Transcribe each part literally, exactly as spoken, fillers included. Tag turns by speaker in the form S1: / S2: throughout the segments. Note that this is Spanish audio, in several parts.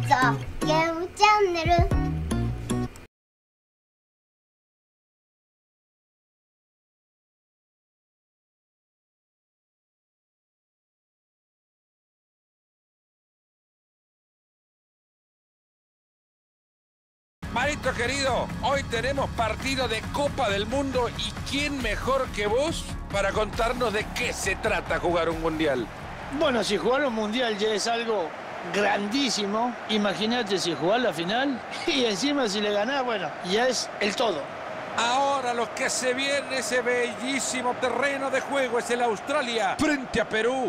S1: ザ・ゲームチャンネル。
S2: Marito querido, hoy tenemos partido de Copa del Mundo y ¿quién mejor que vos para contarnos de qué se trata jugar un mundial?
S3: Bueno, si jugar un mundial ya es algo grandísimo, imagínate si jugar la final y encima si le ganás, bueno, ya es el todo.
S2: Ahora lo que se viene, ese bellísimo terreno de juego es el Australia frente a Perú.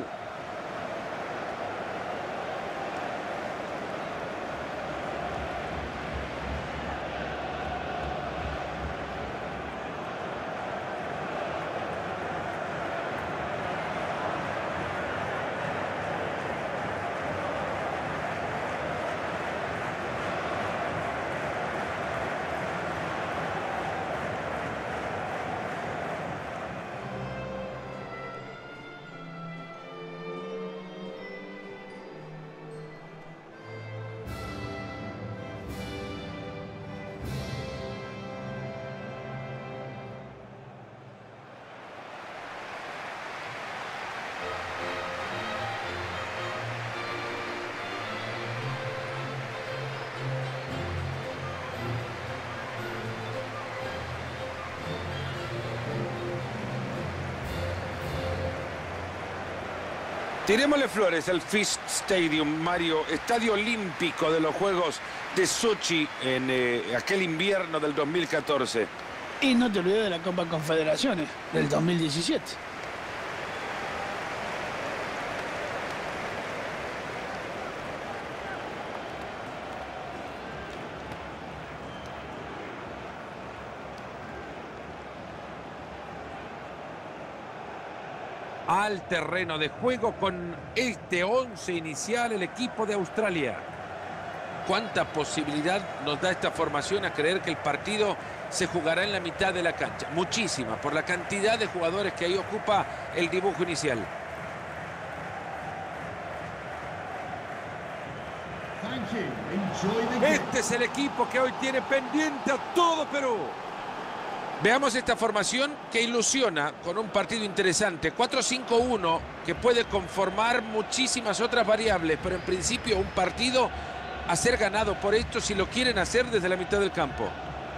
S2: Tirémosle flores al Fisk Stadium, Mario, estadio olímpico de los Juegos de Sochi en eh, aquel invierno del dos mil catorce.
S3: Y no te olvides de la Copa Confederaciones del dos mil diecisiete.
S2: Al terreno de juego con este once inicial el equipo de Australia. ¿Cuánta posibilidad nos da esta formación a creer que el partido se jugará en la mitad de la cancha? Muchísima, por la cantidad de jugadores que ahí ocupa el dibujo inicial. Este es el equipo que hoy tiene pendiente a todo Perú. Veamos esta formación que ilusiona con un partido interesante. cuatro cinco uno que puede conformar muchísimas otras variables, pero en principio un partido a ser ganado por esto si lo quieren hacer desde la mitad del campo.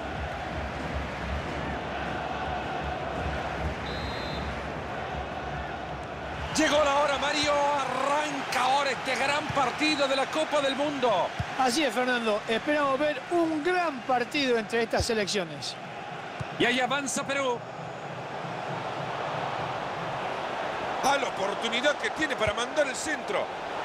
S2: Llegó la hora, Mario. Arranca ahora este gran partido de la Copa del Mundo.
S3: Así es, Fernando. Esperamos ver un gran partido entre estas selecciones.
S2: Y ahí avanza Perú. A la oportunidad que tiene para mandar el centro.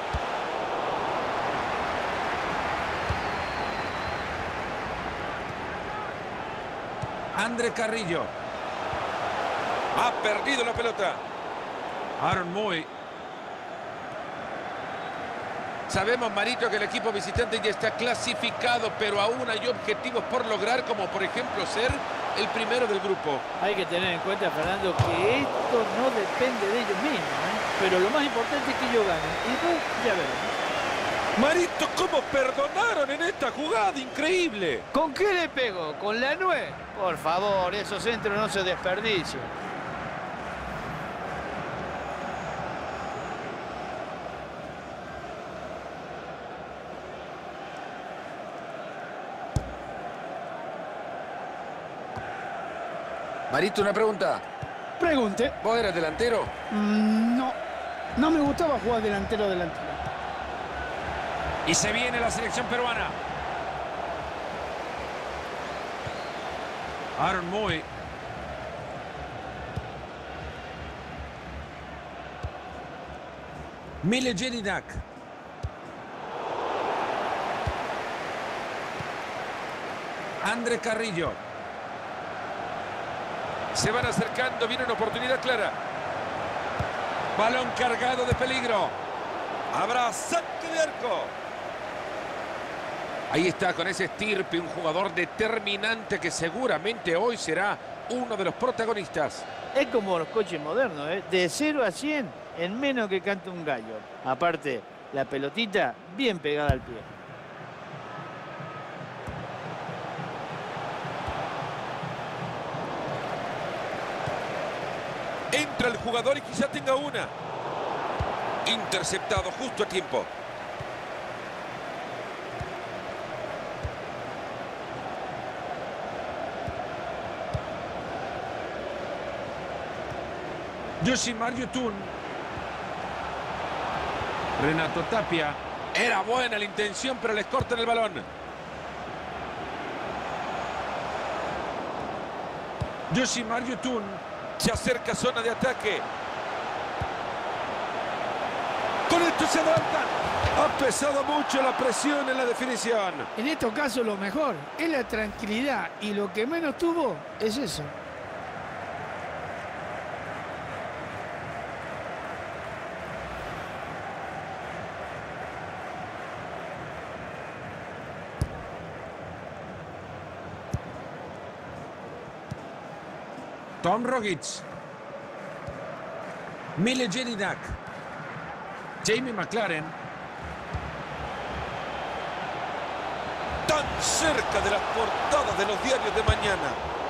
S2: André Carrillo. Ha perdido la pelota. Aaron Moy. Sabemos, Marito, que el equipo visitante ya está clasificado, pero aún hay objetivos por lograr, como por ejemplo ser el primero del grupo.
S3: Hay que tener en cuenta, Fernando, que esto no depende de ellos mismos, ¿eh? Pero lo más importante es que ellos ganen. Y después ya veremos.
S2: Marito, ¿cómo perdonaron en esta jugada? Increíble.
S3: ¿Con qué le pego? ¿Con la nuez? Por favor, esos centros no se desperdician.
S2: Marito, una pregunta.
S3: Pregunte.
S2: ¿Vos eras delantero?
S3: Mm, no, no me gustaba jugar delantero delantero.
S2: Y se viene la selección peruana. Aaron Moy. Mile Jedinak. André Carrillo. Se van acercando, viene una oportunidad clara. Balón cargado de peligro. Habrá saque de arco. Ahí está con ese estirpe, un jugador determinante que seguramente hoy será uno de los protagonistas.
S3: Es como los coches modernos, ¿eh? De cero a cien en menos que cante un gallo. Aparte, la pelotita bien pegada al pie.
S2: contra el jugador y quizá tenga una. Interceptado justo a tiempo. Yoshimar Yotun. Renato Tapia. Era buena la intención, pero les cortan el balón. Yoshimar Yotun. Se acerca a zona de ataque. Con esto se adelantan. Ha pesado mucho la presión en la definición.
S3: En estos casos lo mejor es la tranquilidad y lo que menos tuvo es eso.
S2: Tom Rogic. Mile Jedinak. Jamie McLaren. Tan cerca de las portadas de los diarios de mañana.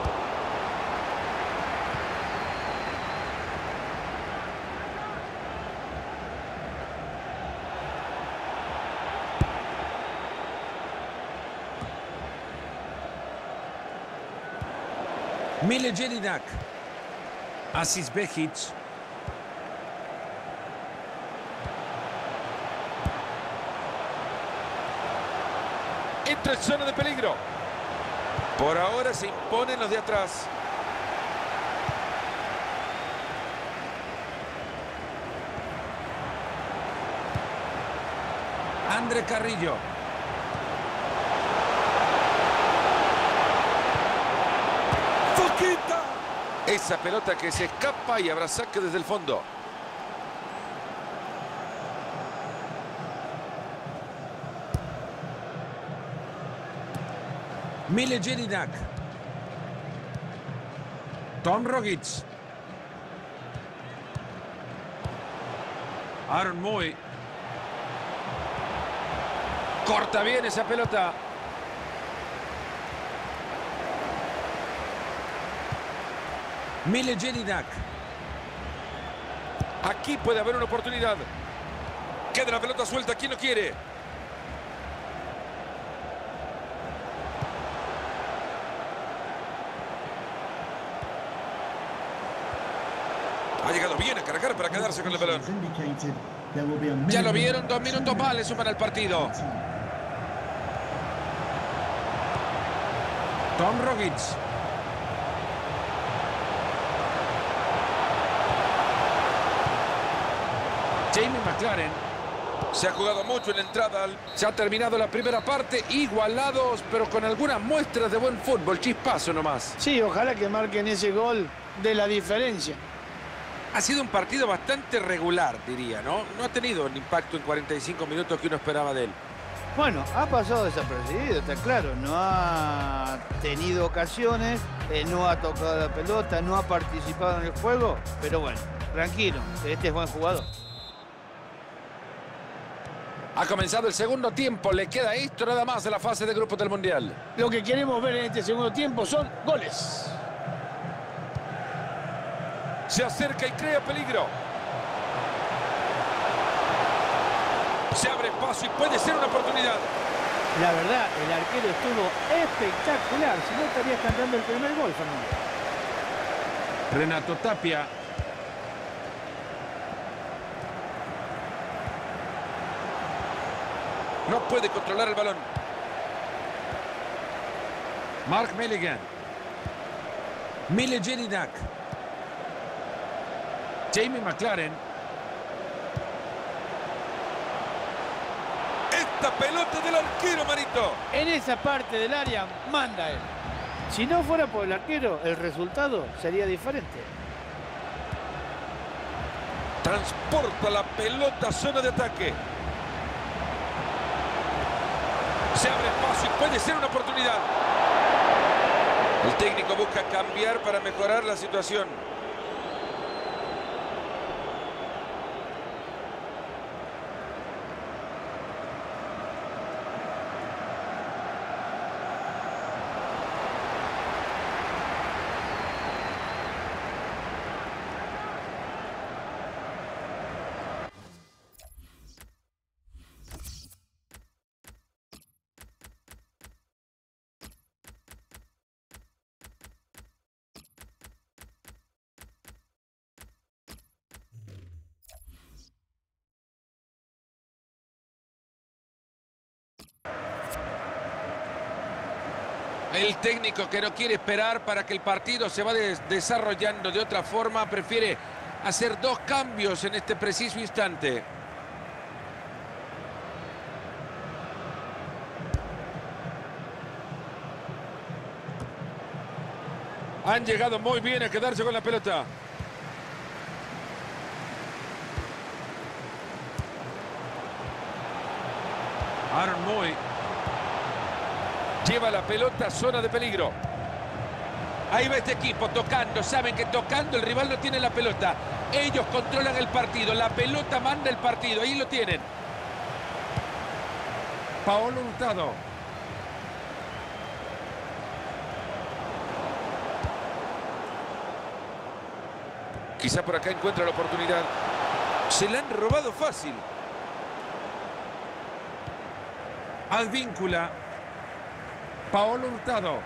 S2: Mile Jedinak. Asis Behic. Entra en zona de peligro. Por ahora se imponen los de atrás. André Carrillo. ¡Foquita! Esa pelota que se escapa y habrá saque desde el fondo. Mile Jedinak. Tom Rogic. Aaron Moy. Corta bien esa pelota. Mile Jedinak. Aquí puede haber una oportunidad. Queda la pelota suelta. ¿Quién lo quiere? Ha llegado bien a cargar para quedarse con el balón. Ya lo vieron, dos minutos más le suman al partido. Tom Rogic. Jamie McLaren. Se ha jugado mucho en la entrada. Se ha terminado la primera parte, igualados, pero con algunas muestras de buen fútbol. Chispazo nomás.
S3: Sí, ojalá que marquen ese gol de la diferencia.
S2: Ha sido un partido bastante regular, diría, ¿no? No ha tenido el impacto en cuarenta y cinco minutos que uno esperaba de él.
S3: Bueno, ha pasado desapercibido, está claro. No ha tenido ocasiones, eh, no ha tocado la pelota, no ha participado en el juego. Pero bueno, tranquilo, este es buen jugador.
S2: Ha comenzado el segundo tiempo, le queda esto nada más de la fase de grupos del Mundial.
S3: Lo que queremos ver en este segundo tiempo son goles.
S2: Se acerca y crea peligro. Se abre espacio y puede ser una oportunidad.
S3: La verdad, el arquero estuvo espectacular. Si no, estaría cantando el primer gol, Fernando.
S2: Renato Tapia. No puede controlar el balón. Mark Milligan. Mile Jedinak. Jamie McLaren. Esta pelota del arquero, manito.
S3: En esa parte del área manda él. Si no fuera por el arquero, el resultado sería diferente.
S2: Transporta la pelota a zona de ataque. Se abre espacio y puede ser una oportunidad. El técnico busca cambiar para mejorar la situación. El técnico que no quiere esperar para que el partido se va des desarrollando de otra forma, prefiere hacer dos cambios en este preciso instante. Han llegado muy bien a quedarse con la pelota. Aaron Moy lleva la pelota a zona de peligro. Ahí va este equipo tocando. Saben que tocando el rival no tiene la pelota. Ellos controlan el partido. La pelota manda el partido. Ahí lo tienen. Paolo Hurtado. Quizá por acá encuentra la oportunidad. Se la han robado fácil. Advíncula. Paolo Hurtado.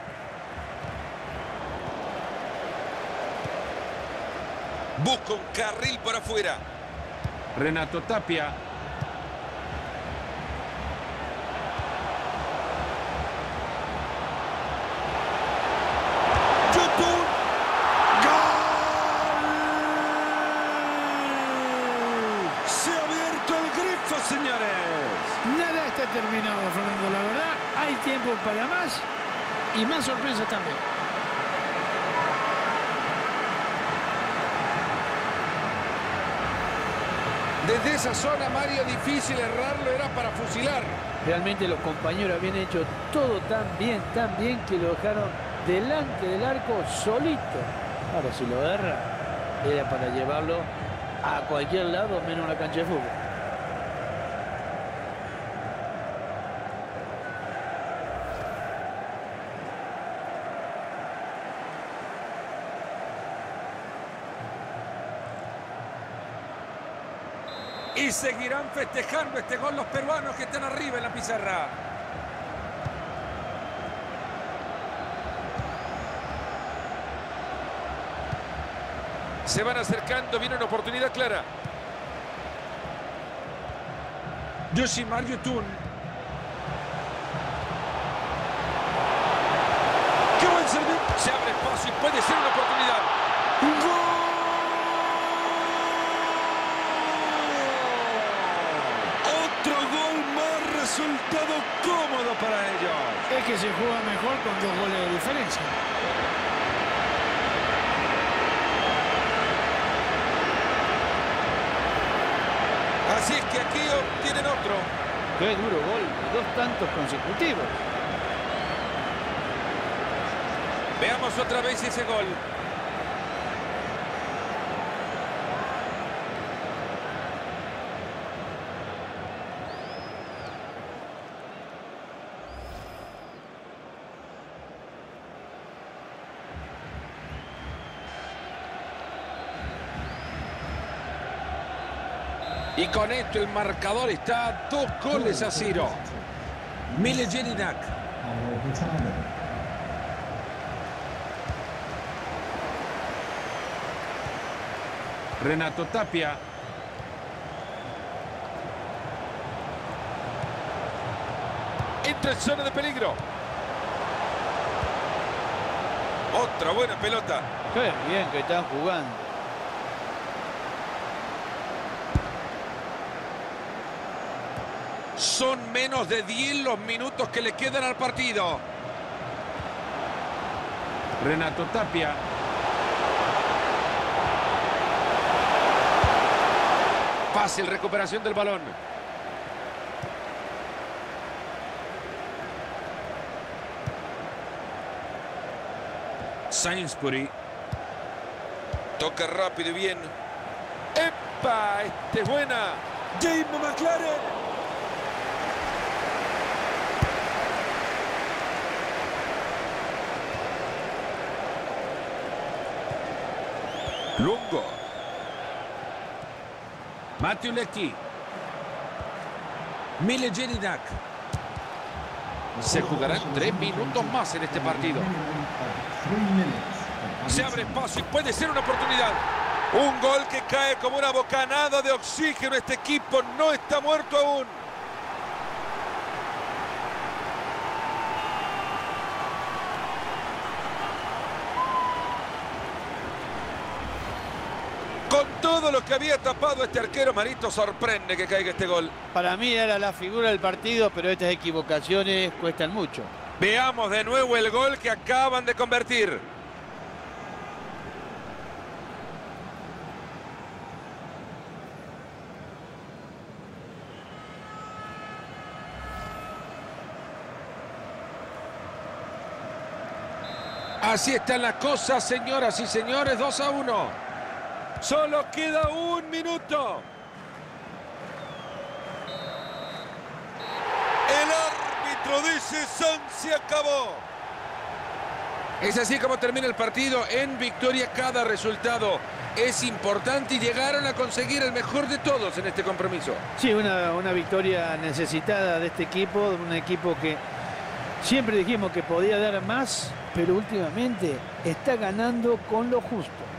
S2: Busca un carril por afuera. Renato Tapia. ¡Yotun! ¡Gol! Se ha abierto el grifo, señores.
S4: Nada está terminado, Fernando, la verdad. Hay tiempo para más y más sorpresas también.
S2: Desde esa zona, Mario, difícil errarlo, era para fusilar.
S4: Realmente los compañeros habían hecho todo tan bien, tan bien que lo dejaron delante del arco solito. Ahora, si lo erra, era para llevarlo a cualquier lado menos una cancha de fútbol.
S2: Y seguirán festejando este gol los peruanos que están arriba en la pizarra. Se van acercando, viene una oportunidad clara. Yoshimar Yotun. ¡Qué buen servicio! Se abre espacio y puede ser una oportunidad. ¡Gol! Resultado cómodo para ellos.
S4: Es que se juega mejor con dos goles de diferencia.
S2: Así es que aquí obtienen otro.
S3: Qué duro gol, dos tantos consecutivos.
S2: Veamos otra vez ese gol. Y con esto el marcador está a dos goles a cero. Mile Jedinak. Renato Tapia. Entra en zona de peligro. Otra buena pelota.
S3: Qué bien que están jugando.
S2: Son menos de diez los minutos que le quedan al partido. Renato Tapia. Fácil recuperación del balón. Sainsbury. Toca rápido y bien. ¡Epa! Este es buena. James McLaren. Lungo. Matteo Lecchi. Mile Jedinak. Se jugarán tres minutos más en este partido. Se abre espacio y puede ser una oportunidad. Un gol que cae como una bocanada de oxígeno. Este equipo no está muerto aún. que había tapado este arquero, Marito, sorprende que caiga este gol.
S3: Para mí era la figura del partido, pero estas equivocaciones cuestan mucho.
S2: Veamos de nuevo el gol que acaban de convertir. Así están las cosas, señoras y señores, dos a uno. Solo queda un minuto. El árbitro dice: San se acabó. Es así como termina el partido. En victoria, cada resultado es importante y llegaron a conseguir el mejor de todos en este compromiso.
S4: Sí, una, una victoria necesitada de este equipo, de un equipo que siempre dijimos que podía dar más, pero últimamente está ganando con lo justo.